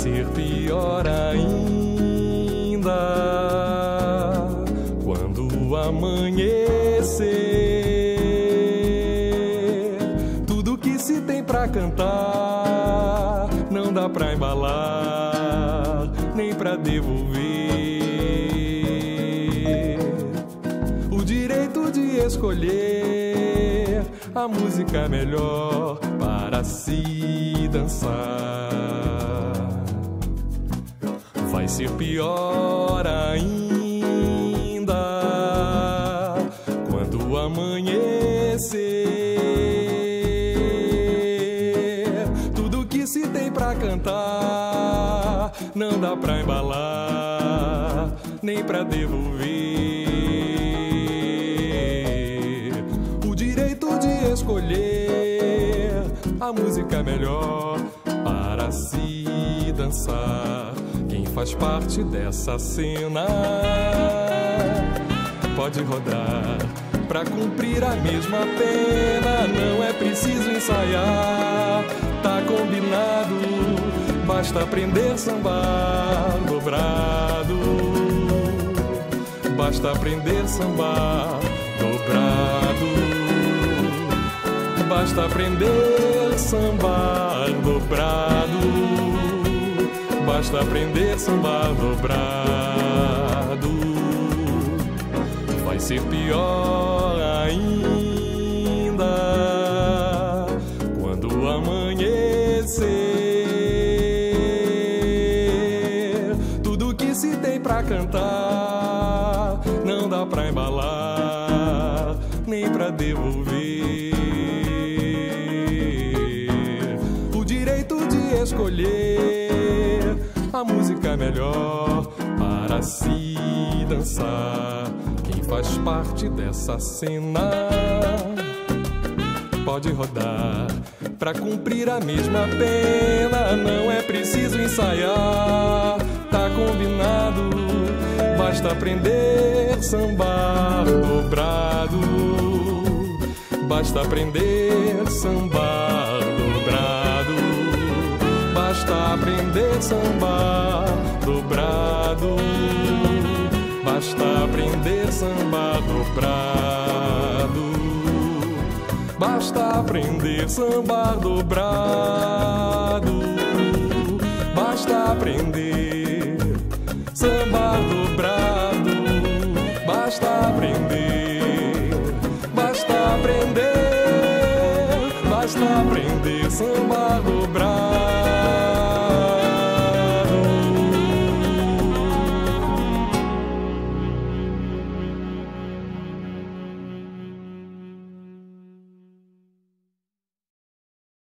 ser pior ainda quando amanhecer. Tudo que se tem pra cantar não dá pra embalar, nem pra devolver. O direito de escolher a música melhor para se dançar. Vai ser pior ainda quando amanhecer. Tudo que se tem pra cantar não dá pra embalar, nem pra devolver. O direito de escolher a música melhor para se dançar. Quem faz parte dessa cena pode rodar pra cumprir a mesma pena. Não é preciso ensaiar, tá combinado. Basta aprender sambar dobrado. Basta aprender sambar dobrado. Basta aprender sambar dobrado. Basta aprender sambar dobrado. Vai ser pior ainda quando amanhecer. Tudo que se tem pra cantar não dá pra embalar, nem pra devolver. O direito de escolher a música melhor para se dançar. Quem faz parte dessa cena pode rodar pra cumprir a mesma pena. Não é preciso ensaiar, tá combinado. Basta aprender sambar dobrado. Basta aprender sambar dobrado. Basta aprender sambar dobrado. Basta aprender sambar dobrado. Basta aprender sambar dobrado. Basta aprender sambar dobrado. Basta aprender. Basta aprender. Basta aprender sambar dobrado.